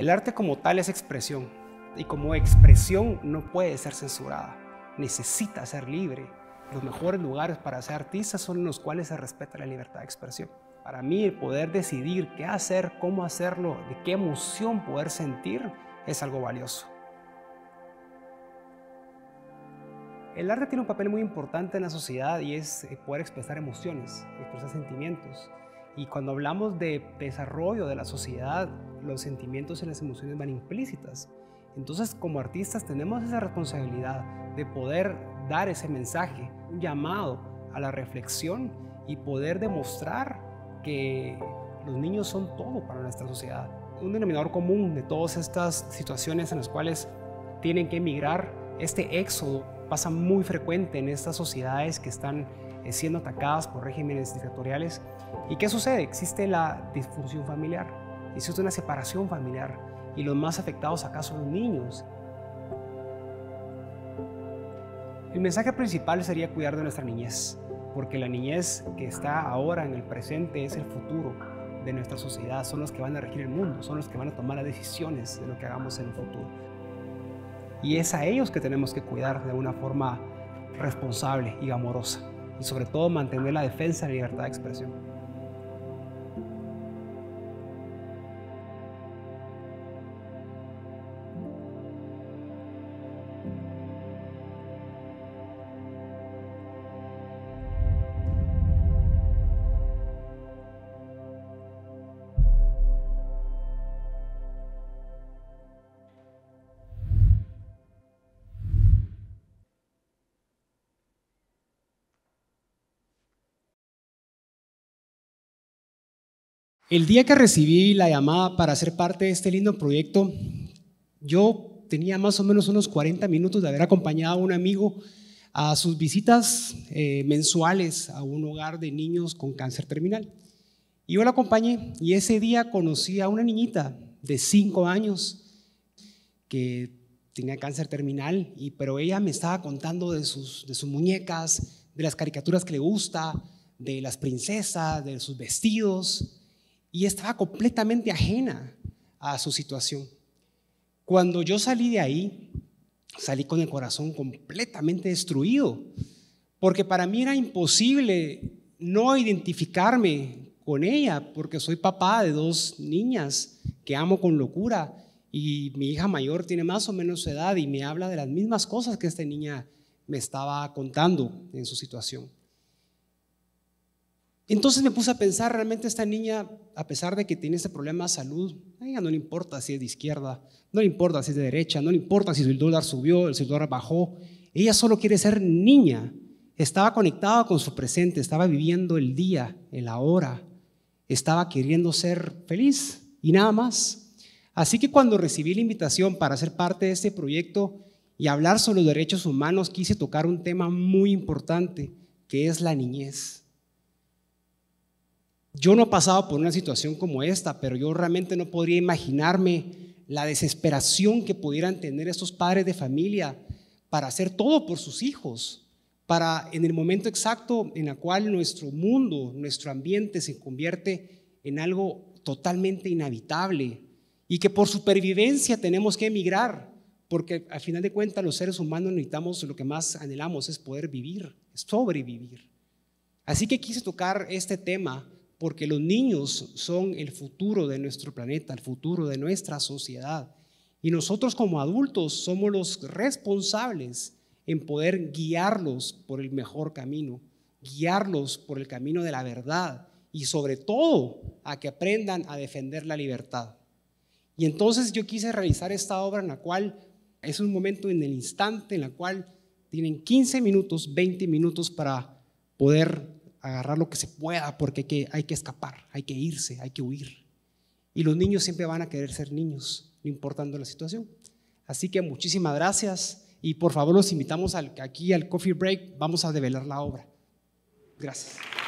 El arte como tal es expresión, y como expresión no puede ser censurada, necesita ser libre. Los mejores lugares para ser artista son los cuales se respeta la libertad de expresión. Para mí, el poder decidir qué hacer, cómo hacerlo, de qué emoción poder sentir, es algo valioso. El arte tiene un papel muy importante en la sociedad y es poder expresar emociones, expresar sentimientos. Y cuando hablamos de desarrollo de la sociedad, los sentimientos y las emociones van implícitas. Entonces, como artistas tenemos esa responsabilidad de poder dar ese mensaje, un llamado a la reflexión y poder demostrar que los niños son todo para nuestra sociedad. Un denominador común de todas estas situaciones en las cuales tienen que emigrar, este éxodo pasa muy frecuente en estas sociedades que están siendo atacadas por regímenes dictatoriales. ¿Y qué sucede? Existe la disfunción familiar, existe una separación familiar y los más afectados acá son los niños. El mensaje principal sería cuidar de nuestra niñez, porque la niñez que está ahora en el presente es el futuro de nuestra sociedad, son los que van a regir el mundo, son los que van a tomar las decisiones de lo que hagamos en el futuro. Y es a ellos que tenemos que cuidar de una forma responsable y amorosa, y sobre todo mantener la defensa de la libertad de expresión. El día que recibí la llamada para ser parte de este lindo proyecto, yo tenía más o menos unos 40 minutos de haber acompañado a un amigo a sus visitas mensuales a un hogar de niños con cáncer terminal. Y yo lo acompañé y ese día conocí a una niñita de 5 años que tenía cáncer terminal, pero ella me estaba contando de sus muñecas, de las caricaturas que le gusta, de las princesas, de sus vestidos. Y estaba completamente ajena a su situación. Cuando yo salí de ahí, salí con el corazón completamente destruido, porque para mí era imposible no identificarme con ella, porque soy papá de 2 niñas que amo con locura, y mi hija mayor tiene más o menos su edad y me habla de las mismas cosas que esta niña me estaba contando en su situación. Entonces me puse a pensar, realmente esta niña, a pesar de que tiene este problema de salud, a ella no le importa si es de izquierda, no le importa si es de derecha, no le importa si el dólar subió, si el dólar bajó. Ella solo quiere ser niña. Estaba conectada con su presente, estaba viviendo el día, el ahora, estaba queriendo ser feliz y nada más. Así que cuando recibí la invitación para ser parte de este proyecto y hablar sobre los derechos humanos, quise tocar un tema muy importante, que es la niñez. Yo no he pasado por una situación como esta, pero yo realmente no podría imaginarme la desesperación que pudieran tener estos padres de familia para hacer todo por sus hijos, para en el momento exacto en el cual nuestro mundo, nuestro ambiente se convierte en algo totalmente inhabitable y que por supervivencia tenemos que emigrar, porque al final de cuentas los seres humanos necesitamos, lo que más anhelamos es poder vivir, sobrevivir. Así que quise tocar este tema porque los niños son el futuro de nuestro planeta, el futuro de nuestra sociedad. Y nosotros como adultos somos los responsables en poder guiarlos por el mejor camino, guiarlos por el camino de la verdad y sobre todo a que aprendan a defender la libertad. Y entonces yo quise realizar esta obra en la cual es un momento en el instante en la cual tienen 15 minutos, 20 minutos para poder agarrar lo que se pueda, porque hay que escapar, hay que irse, hay que huir. Y los niños siempre van a querer ser niños, no importando la situación. Así que muchísimas gracias y por favor los invitamos aquí al coffee break, vamos a develar la obra. Gracias.